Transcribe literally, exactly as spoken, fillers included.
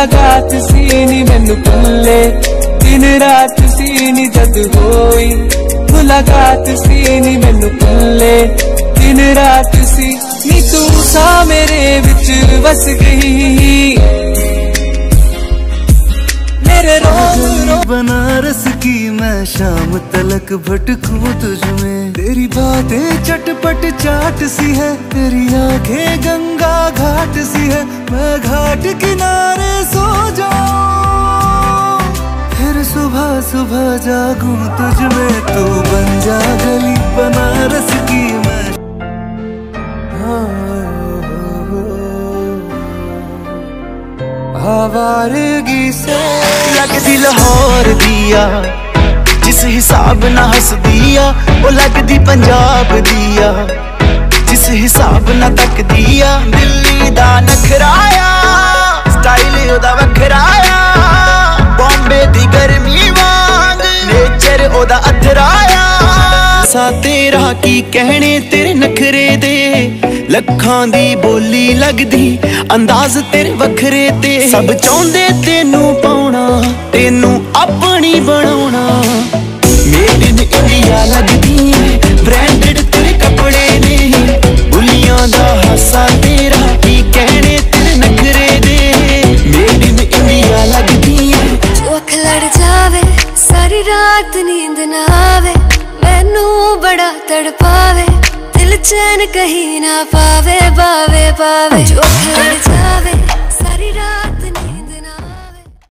मुलाकात सी नी मैनू भुल्ले, दिन रात सी नी जद होई, मुलाकात सी नी मैनू भुल्ले, दिन रात सी नी तू सा मेरे विच बस गई। मेरे रोज रोज बनारस की मैं शाम तलक भटकूं तुझ में, तेरी बातें चटपट चाट सी है, तेरी आंखें गंगा घाट सी है, मैं घाट किनारे सो जाऊं, फिर सुबह सुबह जागूं तुझ में, तू बन जा गली बनारस की मैं। आवारगी से लगदी लाहौर दिया, जिस हिसाब ना हस दिया, वो लगदी पंजाब दिया, जिस हिसाब ना तक दिया, दिल्ली दा नखराया, स्टाइल ओदा वखराया, बॉम्बे दी गर्मी वांग, नेचर ओदा अथराया। सा तेरा की कहने तेरे नखरे दे, लखां दी बोली लगदी, अंदाज तेरे वखरे ते, सब चाहुंदे तेनू पाउणा, तेनू अपनी बनाउणा। मेड इन इंडिया लगदी है, ब्रांडेड तेरे कपड़े ने, बुलियां दा हासा तेरा की कहने तेरे नखरे दे, मेड इन इंडिया लगदी है। जो अख लड़ जावे सारी रात नींद ना आवे, मैनू बड़ा तड़पावे, दिल चैन कहीं ना पावे, पावे पावे।